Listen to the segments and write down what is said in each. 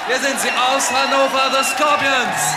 Hier sind sie aus Hannover, The Scorpions.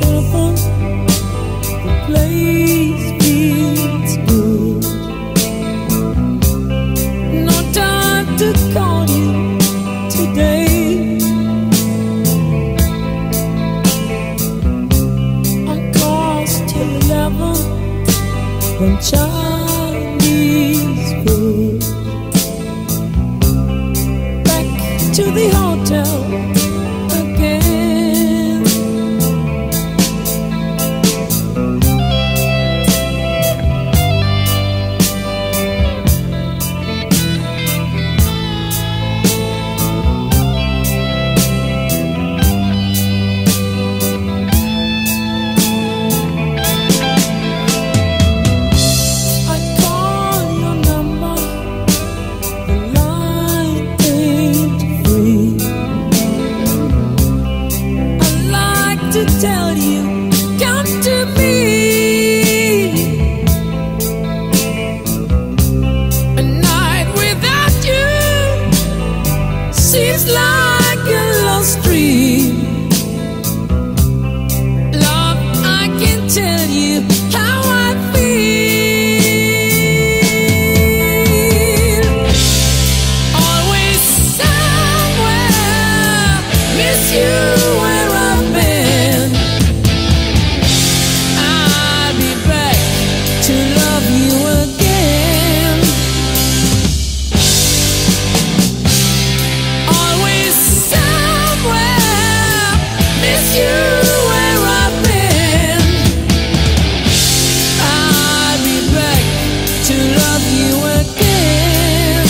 heaven, the place feels good. No time to call you today. On course to 11 from Chinese food. Back to the hotel again. I call your number, the line ain't free. I like to tell you, come to me. A night without you seems like a lost dream. Love, I can tell you how I feel. Always somewhere, miss you where I've been. I'll be back to love you again. Always somewhere, miss you where I've been. I'll be back to love you again.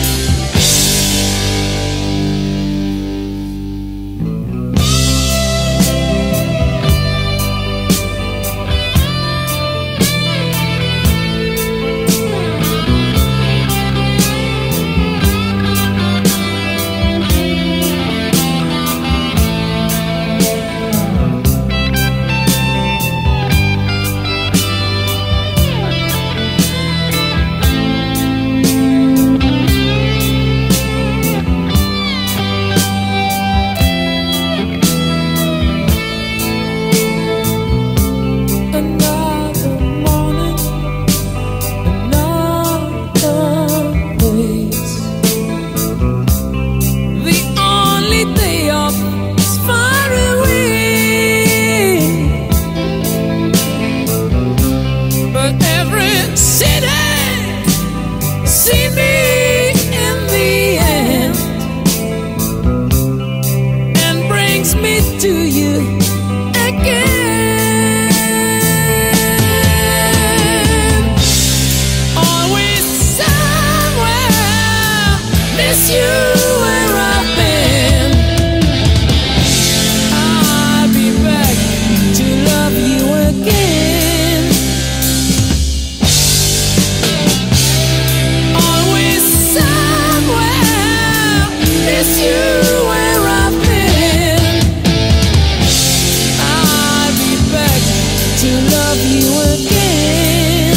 Another morning, another place. The only day off is far away, but every city see me in the end and brings me to you again. Always somewhere, miss you where I've been. I'll be back to love you again. Always somewhere, miss you where I've been. I'll be back to love you again.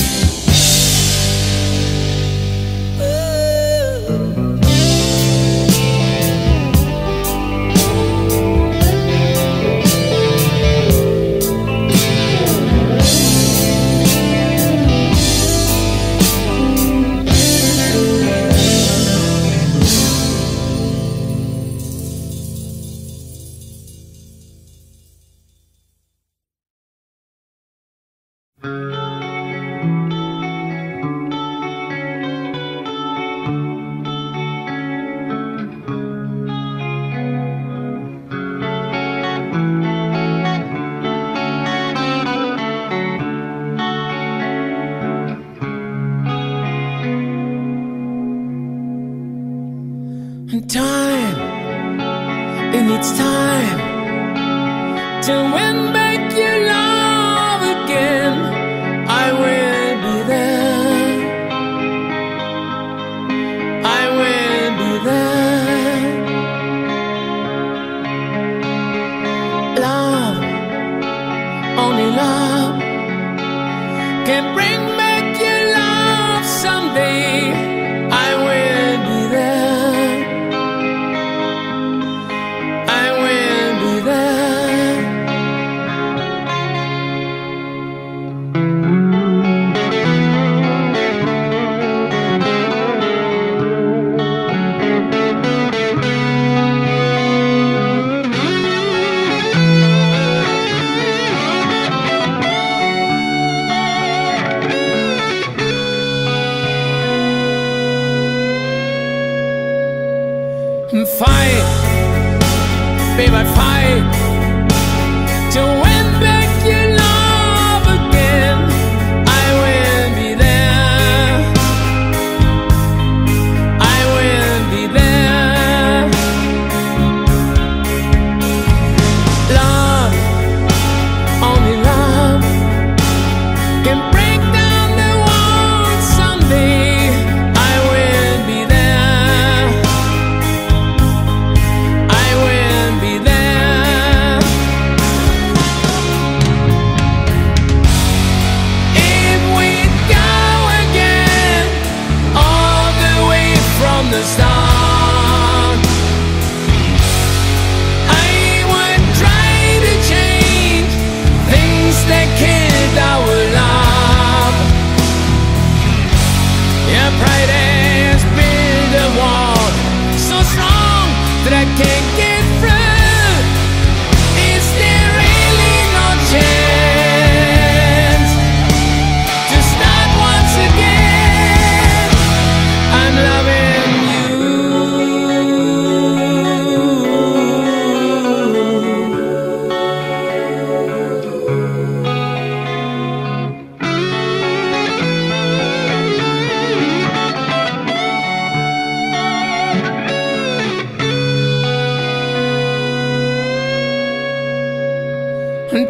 Time, and it's time to win back your love again. I will be there. I will be there. Love, only love can bring back your love someday. I will be there. I will be there.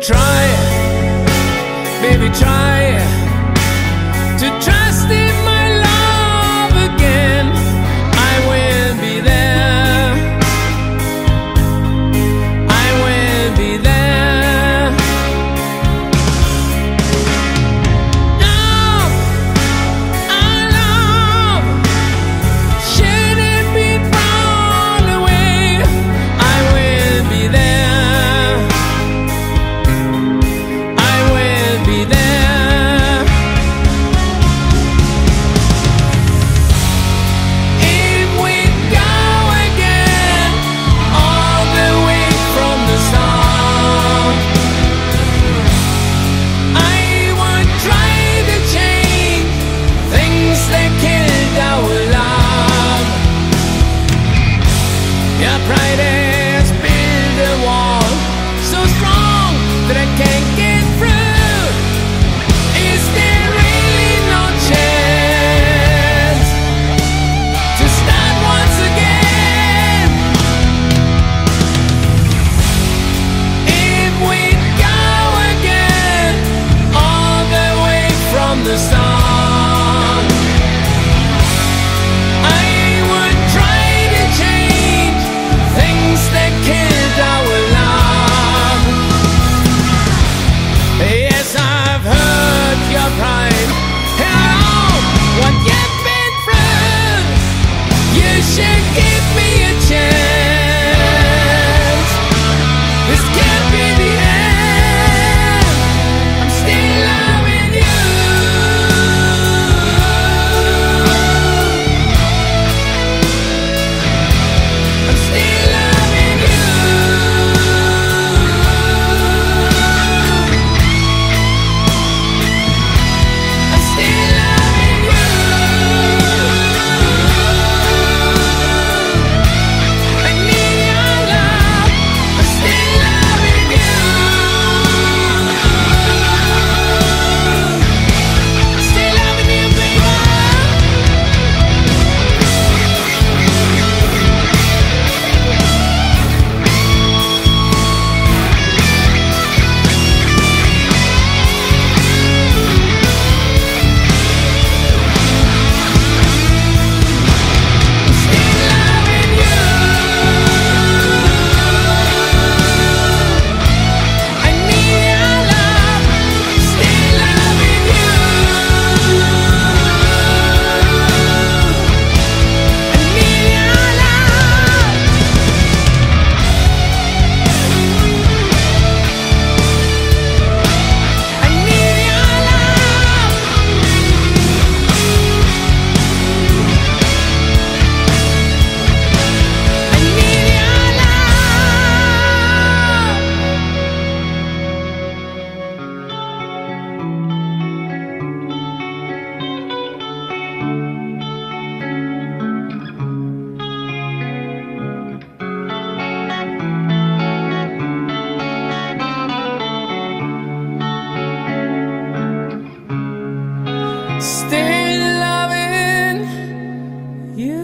try, baby, try to trust in my love again. I will be there, I will be there. Love, our love, should it be thrown away? I will be there, I will be there. If we go again, all the way from the start, I would try to change things that killed our love. Your pride has built a wall so strong that I can't get through. Is there really no chance to start once again? If we go again, all the way from the start, I would try to change things that killed our love. Yes, I've heard your pride and all what you've been through. You should give me a chance. This can't be the end. I'm still loving you. I'm still loving you. I'm still loving you. I need your love. I'm still loving you. I'm still loving you, baby. Still loving you. I need your love. Still loving you. I need your love. I need your love. I need your love. Still loving you.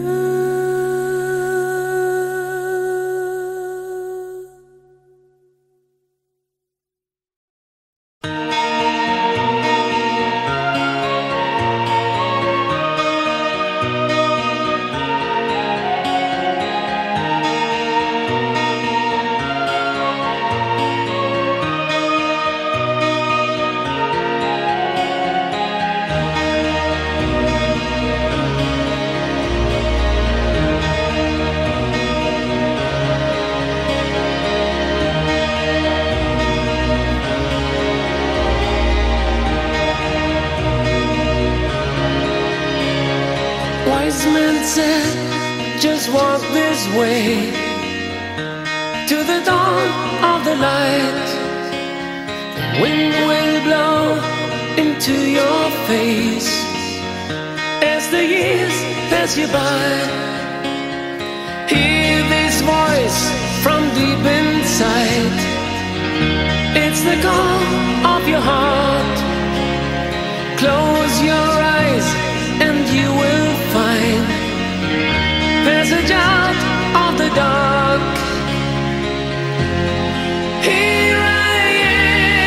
Wise men said, just walk this way to the dawn of the light. The wind will blow into your face as the years pass you by. Hear this voice from deep inside. It's the call of your heart. Close your eyes and you will find passage out of the dark. Here I am.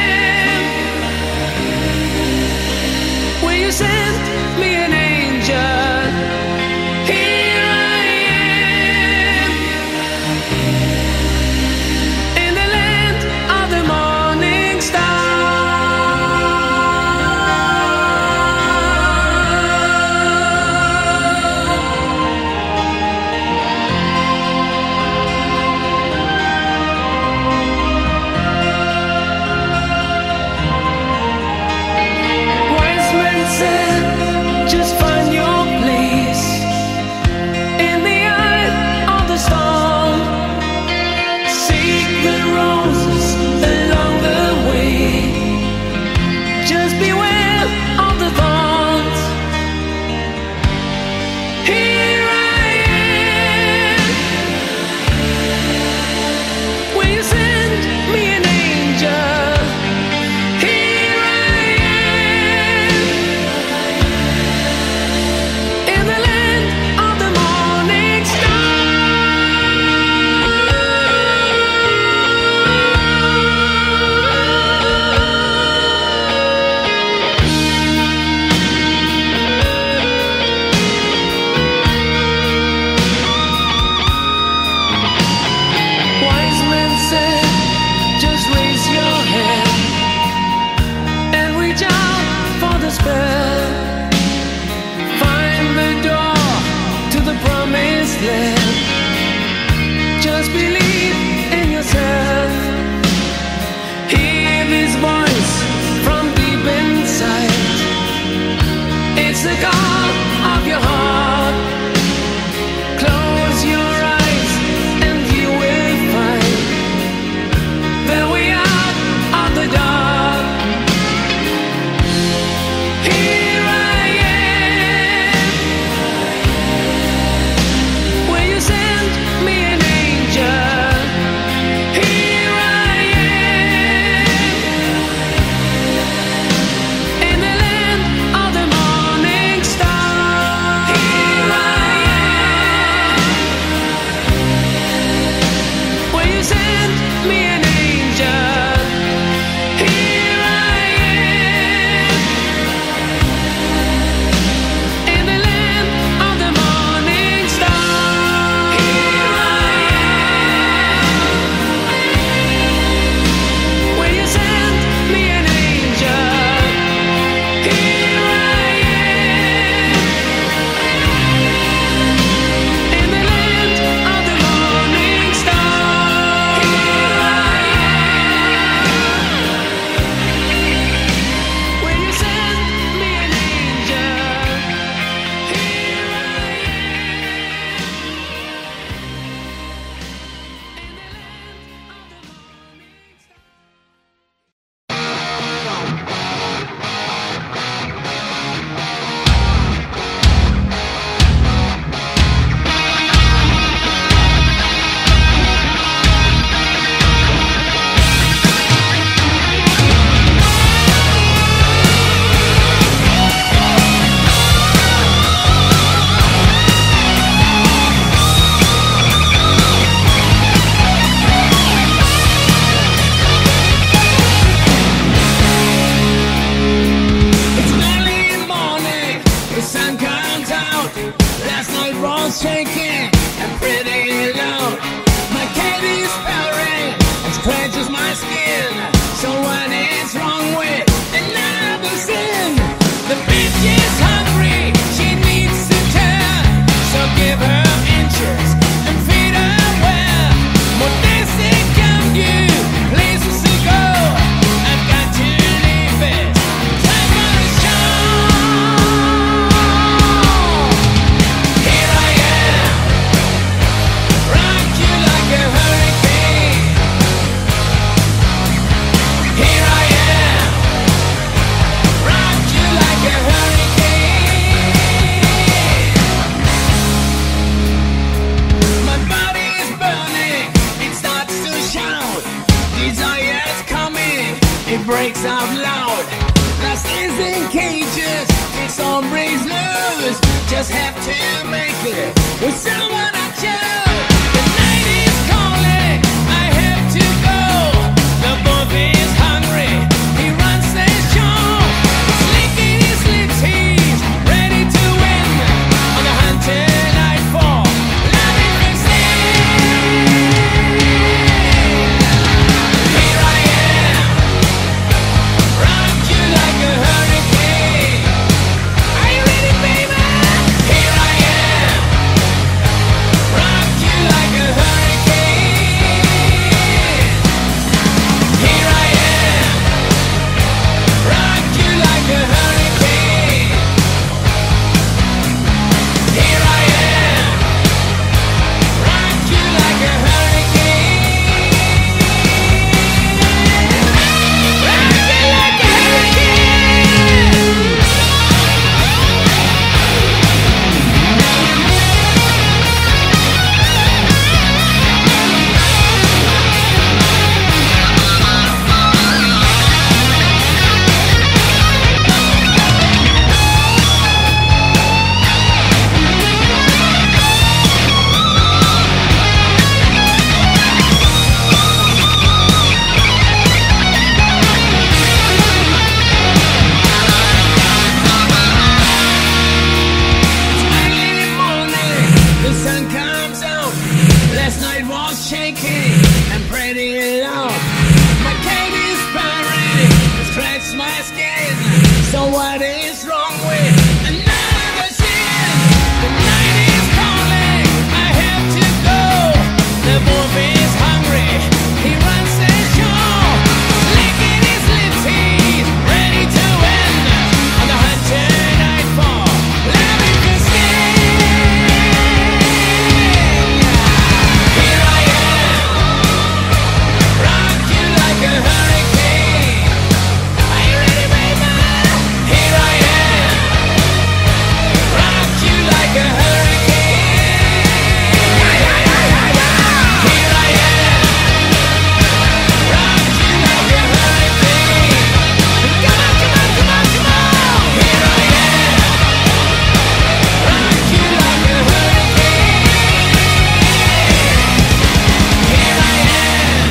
it breaks out loud. Lost is in cages, it's all breaks loose. Just have to make it with someone I choose. The night is calling, I have to go. The wolf is hungry, he runs the show. He's licking his lips, he's ready to win. On the hunt tonight for love and prestige. Here I am, rock you like a hurricane. Are you ready, baby? Here I am, rock you like a hurricane. Here I am, rock you like a hurricane. Here I am, rock you like a hurricane. Rock you like a hurricane. The sun comes out. Last night was shaking and pretty loud. My cat is purring, it scratched my skin. So what is wrong with another sin? The night is calling, I have to go. The wolf is hungry, he runs the show. Licking his lips, he's ready to win. On the hunt tonight for love and prestige. Here I am, rock you like a hurricane. Are you ready, baby? Here I am, rock you like a hurricane. Here I am, rock you like a hurricane. Come on, come on, come on, come on. Here I am, rock you like a hurricane. Here I am.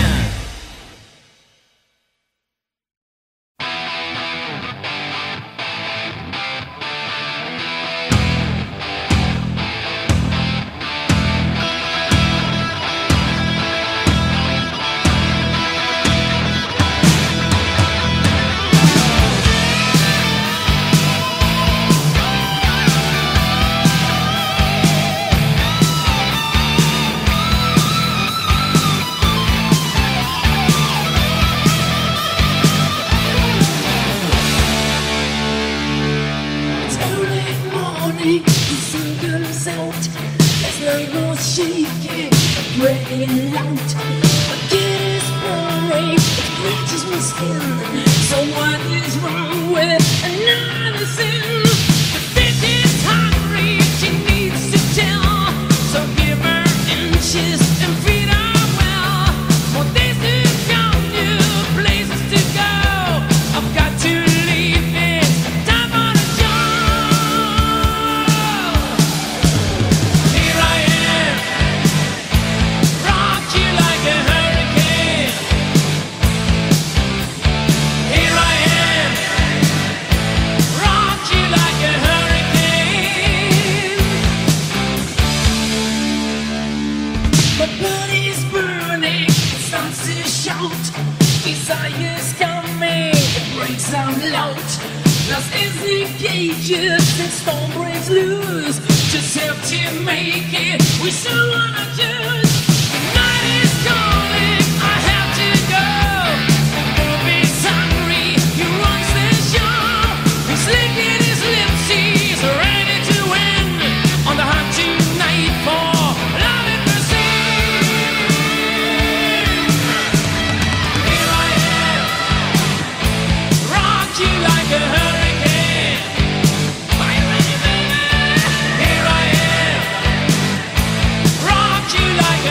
It's early morning, the sun comes out. There's no more shaking, breaking out. My kid is burning, it bleaches my skin. So what is wrong with another sin? The bitch is hungry, she needs to tell. So give her inches and feed her well. For days to come, new places to go. I've got to leave this time on a job. Here I am, rock you like a hurricane. Here I am, rock you like a hurricane. My body's burning, it starts to shout. Desire's coming, it breaks out loud. Lost is the cages, the storm breaks loose. Just have to make it with someone I choose. The night is calling, I have to go. The wolf is hungry, he runs the show. He's licking his lips, he's ready to win. On the hunt tonight for love and prestige. Here I am, rock you like a hurricane. Are you ready, baby? Here I am, rock you like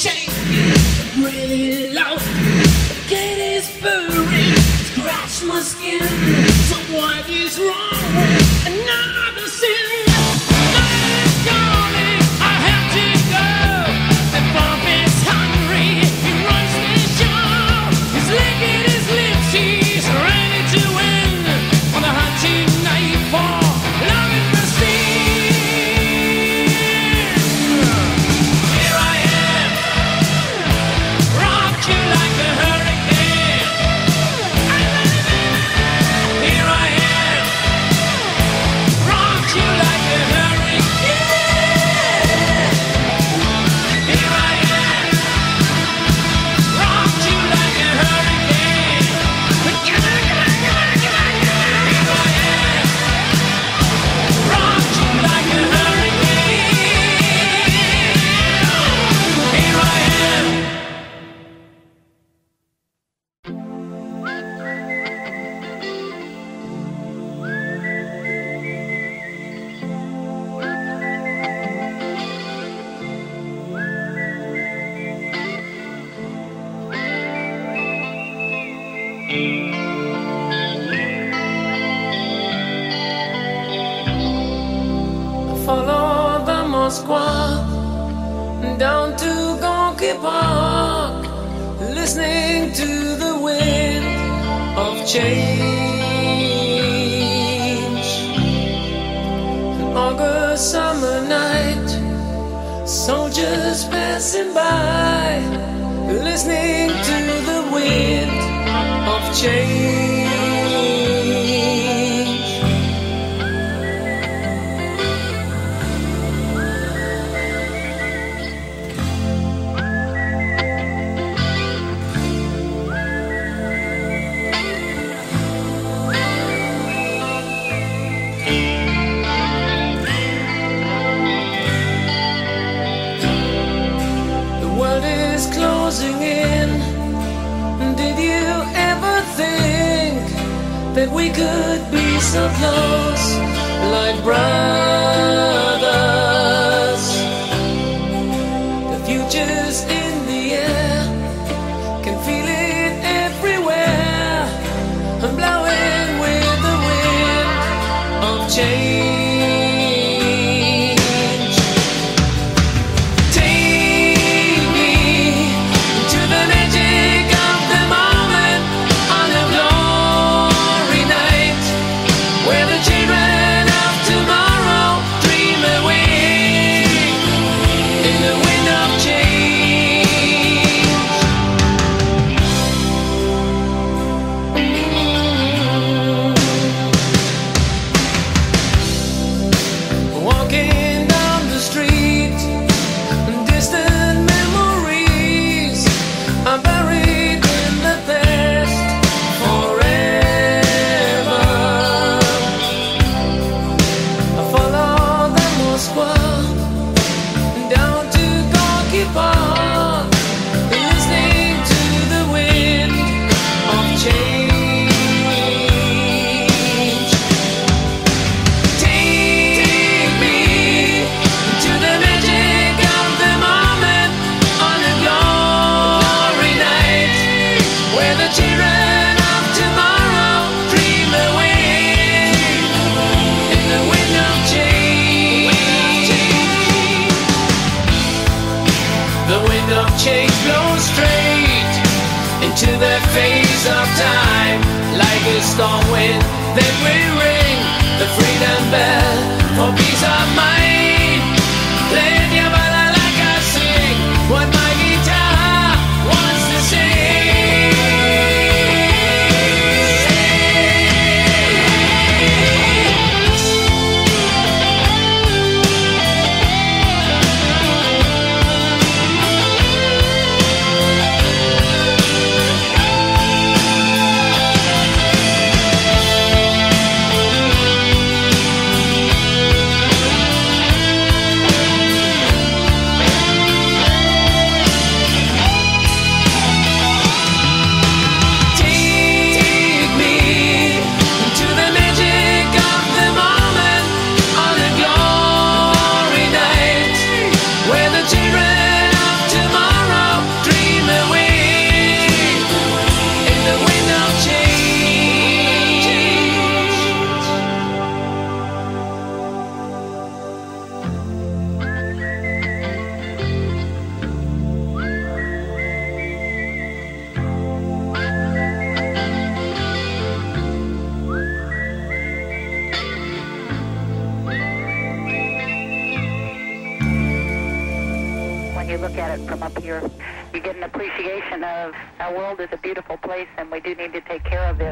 shake really loud. The gate is burning, scratch my skin. So what is wrong with another sin? Night is calling, I have to go. The Bob is hungry, he runs the show. He's licking his lips, he's ready to win. On the hunting night for love and mercy. Here I am, rock you like a hurricane. Here I am, rock you like a hurricane. Here I am, rock you like a hurricane. Here I am, rock you like a hurricane. Here I am. Follow the Moskva down to Gorky Park, listening to the wind of change. An August summer night, soldiers passing by, listening to the wind of change. The world is closing in. Did you ever think that we could be so close, like brothers? The future's in the air, can feel it everywhere. I'm blowing with the wind of change. Take me to the magic of the moment on a glory night, where the children of tomorrow dream away in the wind of change. Walking down the street, distant memories are buried in the past forever. I follow the Moskva down to Gorky Park, listening to the wind of change. Take me to the magic of the moment on a glory night, where the children of tomorrow dream away in the wind of change. The wind of change blows straight into the face of time, like a storm wind that will ring the freedom bell for peace of mind. Play your like I sing what my guitar wants to sing. at it from up here. You get an appreciation of our world is a beautiful place, and we do need to take care of it.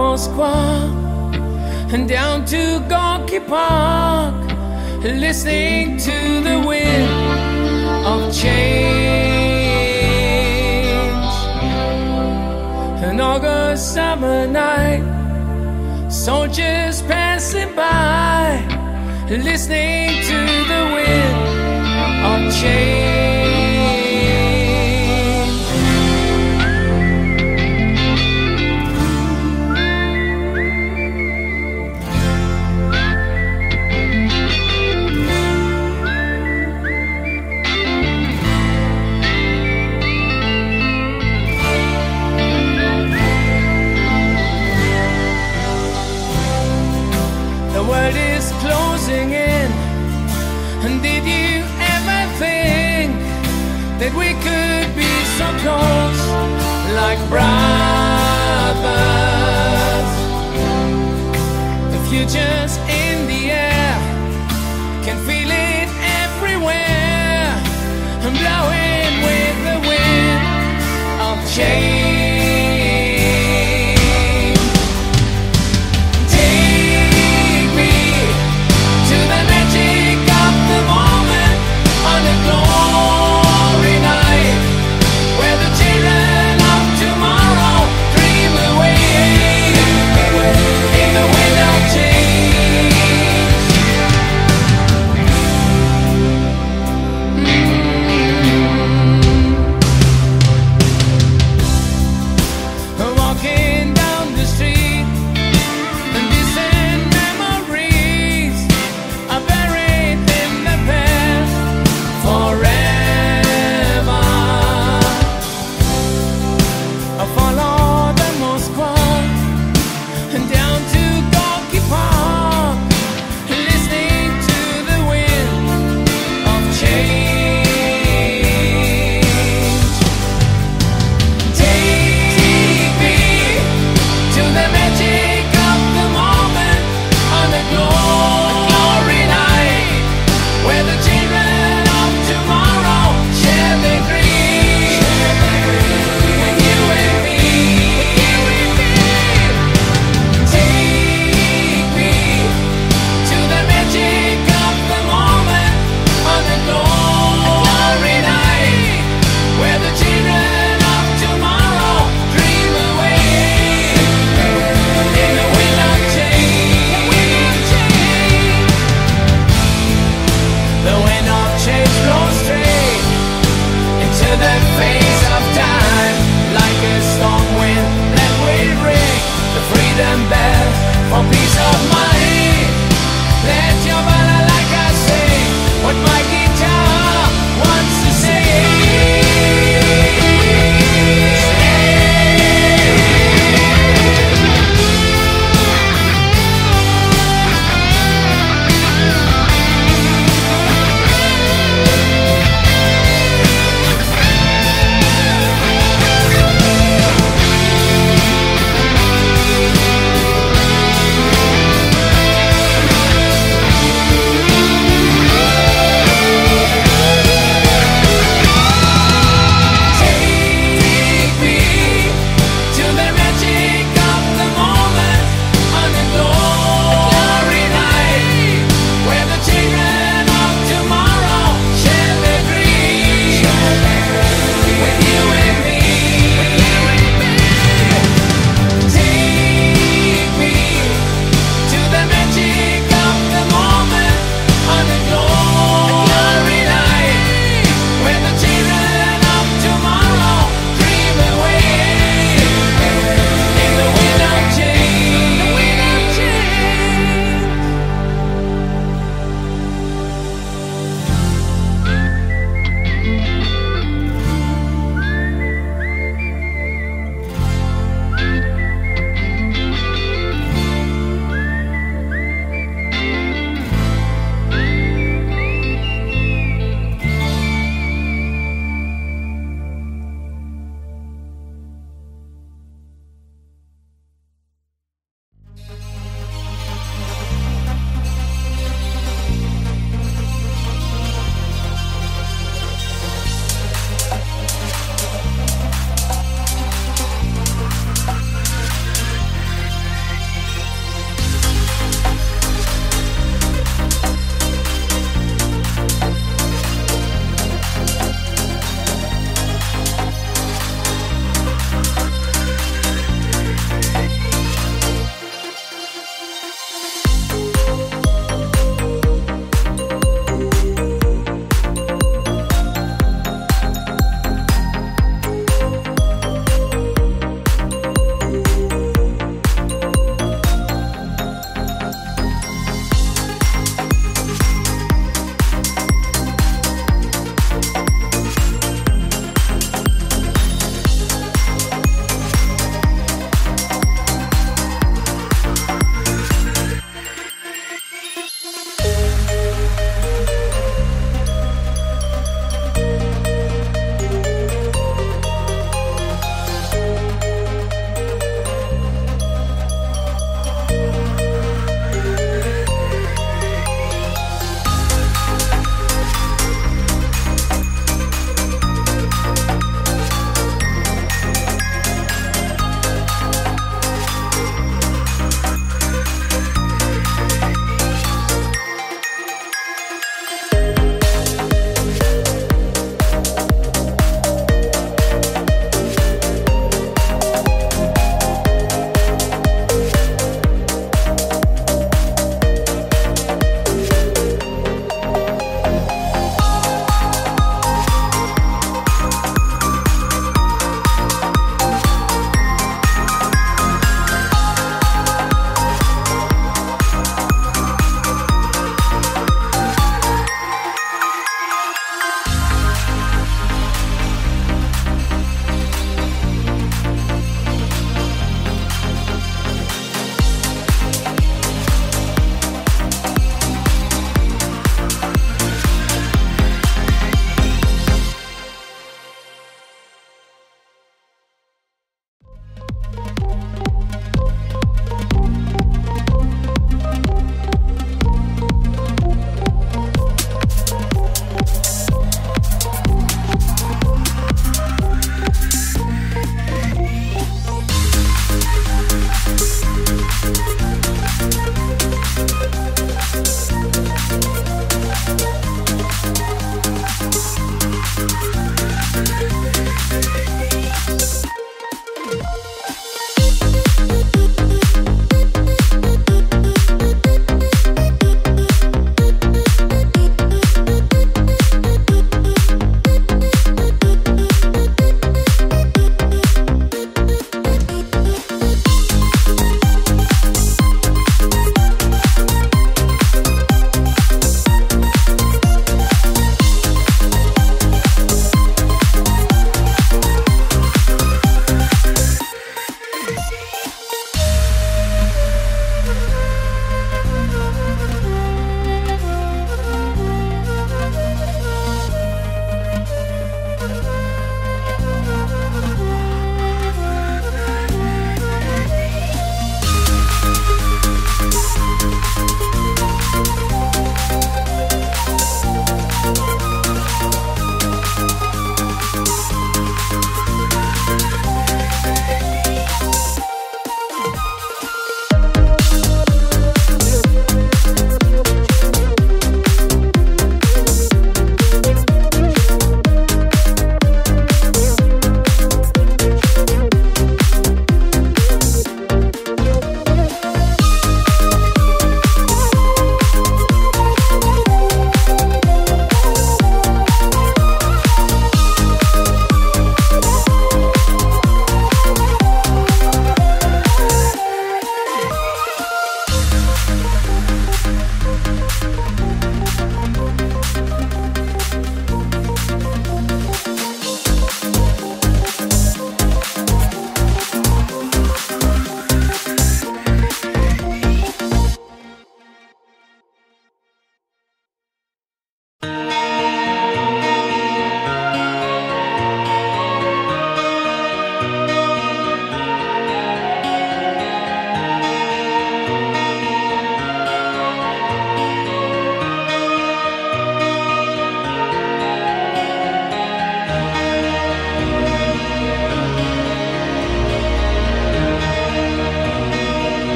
Moskva and down to Gorky Park, listening to the wind of change. An August summer night, soldiers passing by, listening to the wind of change. The world is closing in, and did you ever think that we could be so close, like brothers? The future's in the air, can feel it everywhere, and blowing with the wind of change.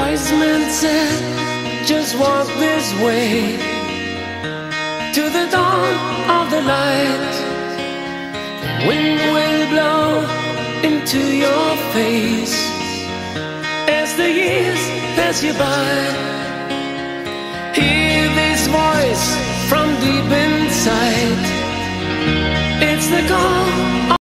wise man said, just walk this way to the dawn of the light. The wind will blow into your face as the years pass you by. Hear this voice from deep inside. It's the call